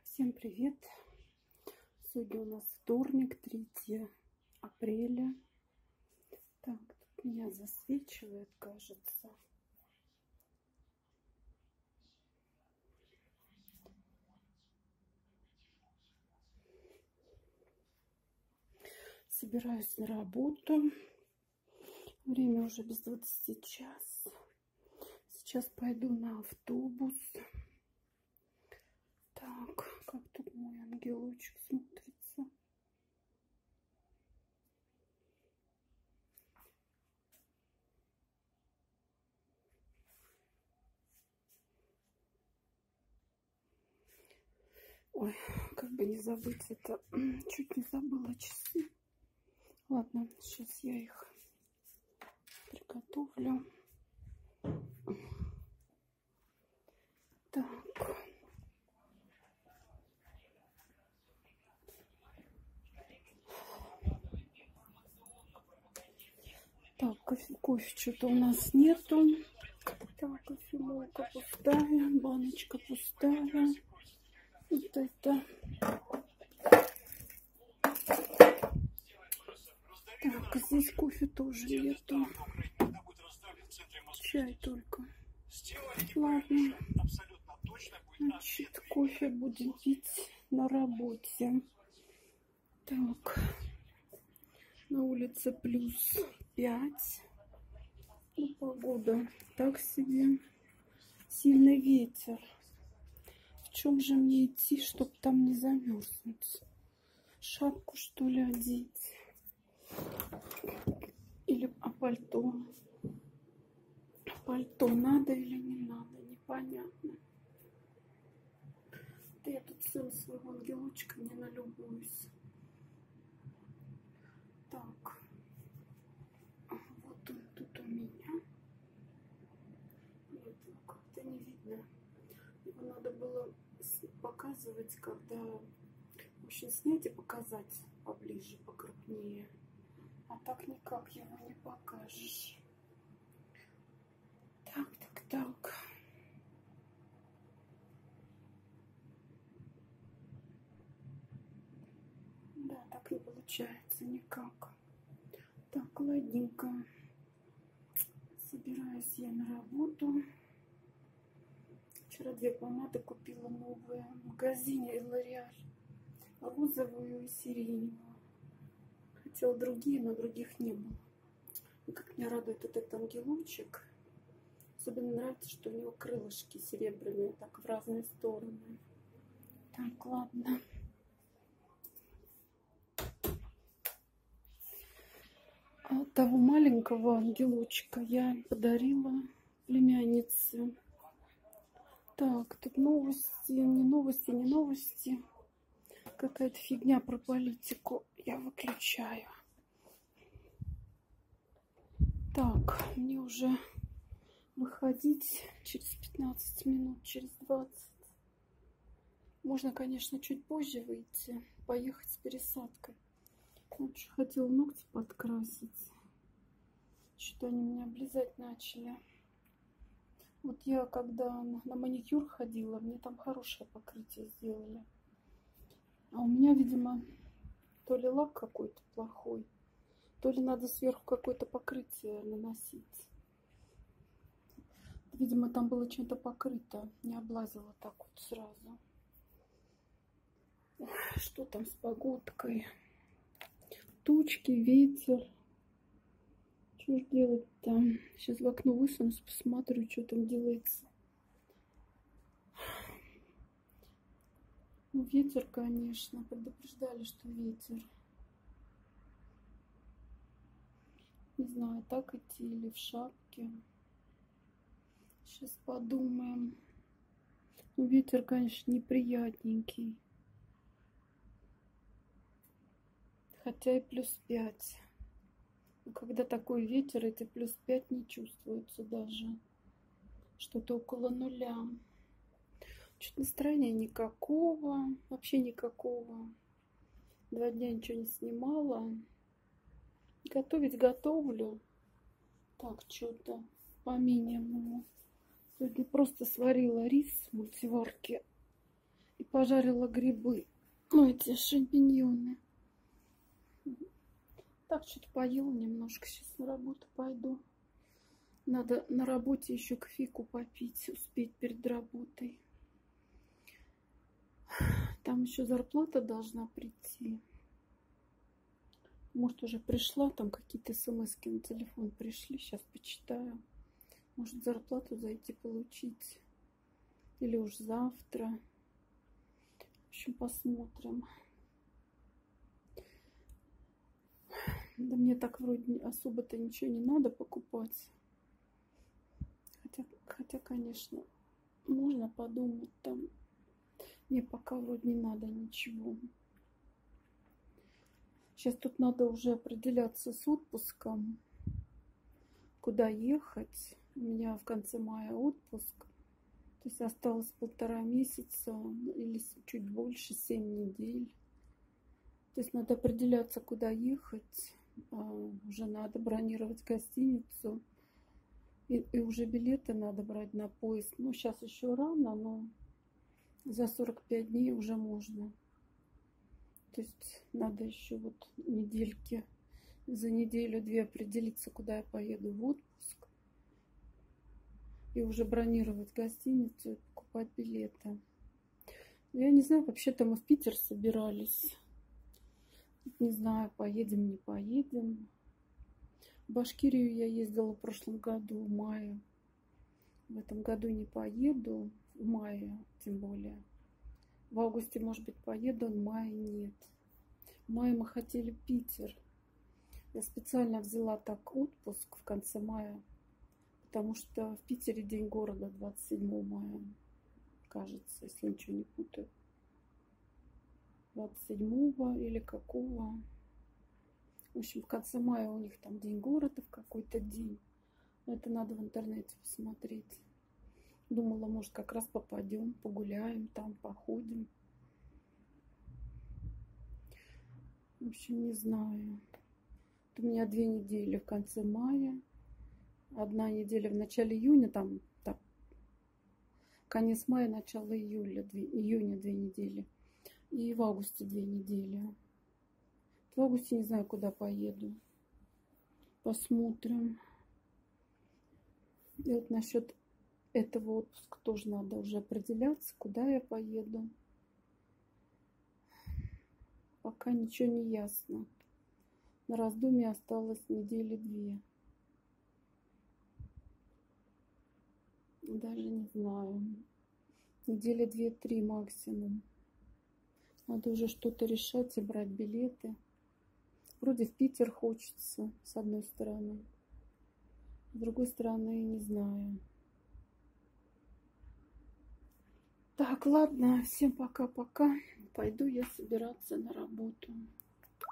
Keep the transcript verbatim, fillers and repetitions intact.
Всем привет! Сегодня у нас вторник, третье апреля. Так, тут меня засвечивает, кажется. Собираюсь на работу. Время уже без двадцати час. Сейчас пойду на автобус. Так, как тут мой ангелочек смотрится. Ой, как бы не забыть это. Чуть не забыла часы. Ладно, сейчас я их приготовлю. Так. Так, кофе, кофе что-то у нас нету. Так, кофемолка пустая, баночка пустая. Вот это. Так, здесь кофе тоже нету. Чай только. Ладно. Значит, кофе будем пить на работе. Так. На улице плюс пять. Ну, погода так себе. Сильный ветер. В чем же мне идти, чтобы там не замерзнуть? Шапку, что ли, одеть? Или а пальто? Пальто надо или не надо? Непонятно. Да я тут сына своего ангелочка не налюбуюсь. Так. Вот он тут у меня. Нет, как-то не видно. Его надо было показывать, когда... В общем, снять и показать поближе, покрупнее. А так никак его не покажешь. Так, так, так. Да, так не получается никак. Так, ладненько. Собираюсь я на работу. Вчера две помады купила новые в магазине L'Oréal. Розовую и сиреневую. Хотела другие, но других не было. И как меня радует этот ангелочек. Особенно нравится, что у него крылышки серебряные, так в разные стороны. Так, ладно. А того маленького ангелочка я подарила племяннице. Так, тут новости, не новости, не новости. Какая-то фигня про политику. Я выключаю. Так, мне уже выходить через пятнадцать минут, через двадцать. Можно, конечно, чуть позже выйти, поехать с пересадкой. Лучше хотела ногти подкрасить. Что-то они меня облизать начали. Вот я когда на маникюр ходила, мне там хорошее покрытие сделали. А у меня, видимо, то ли лак какой-то плохой, то ли надо сверху какое-то покрытие наносить. Видимо, там было чем-то покрыто, не облазила так вот сразу. Что там с погодкой? Тучки, ветер. Что ж делать-то? Сейчас в окно высунусь, посмотрю, что там делается. Ну, ветер, конечно. Предупреждали, что ветер. Не знаю, так идти или в шапке. Сейчас подумаем. Ну, ветер, конечно, неприятненький. Хотя и плюс пять. Но когда такой ветер, эти плюс пять не чувствуются даже. Что-то около нуля. Что-то настроения никакого. Вообще никакого. Два дня ничего не снимала. Готовить готовлю. Так, что-то по минимуму. Сегодня просто сварила рис в мультиварке. И пожарила грибы. Ну, эти шампиньоны. Так, что-то поела немножко. Сейчас на работу пойду. Надо на работе еще кофейку попить, успеть перед работой. Там еще зарплата должна прийти. Может, уже пришла, там какие-то смс-ки на телефон пришли. Сейчас почитаю. Может, зарплату зайти получить. Или уж завтра. В общем, посмотрим. Да мне так вроде особо-то ничего не надо покупать. Хотя, хотя, конечно, можно подумать там. Мне пока вроде не надо ничего. Сейчас тут надо уже определяться с отпуском. Куда ехать. У меня в конце мая отпуск. То есть осталось полтора месяца или чуть больше, семь недель. То есть надо определяться, куда ехать. Уже надо бронировать гостиницу. И, и уже билеты надо брать на поезд. Ну, сейчас еще рано, но за сорок пять дней уже можно. То есть надо еще вот недельки, за неделю-две определиться, куда я поеду в отпуск. И уже бронировать гостиницу и покупать билеты. Я не знаю, вообще-то мы в Питер собирались. Не знаю, поедем, не поедем. В Башкирию я ездила в прошлом году, в мае. В этом году не поеду, в мае тем более. В августе, может быть, поеду, в мае нет. В мае мы хотели Питер. Я специально взяла так отпуск в конце мая, потому что в Питере день города двадцать седьмого мая, кажется, если ничего не путаю. двадцать седьмого или какого. В общем, в конце мая у них там день города в какой-то день. Это надо в интернете посмотреть. Думала, может, как раз попадем, погуляем там, походим. В общем, не знаю. У меня две недели в конце мая. Одна неделя в начале июня, там, там конец мая, начало июля, две, июня две недели. И в августе две недели. В августе не знаю, куда поеду. Посмотрим. И вот насчет этого отпуска тоже надо уже определяться, куда я поеду. Пока ничего не ясно. На раздумье осталось недели две. Даже не знаю. Недели две-три максимум. Надо уже что-то решать и брать билеты. Вроде в Питер хочется, с одной стороны. С другой стороны, не знаю. Так, ладно, всем пока-пока. Пойду я собираться на работу.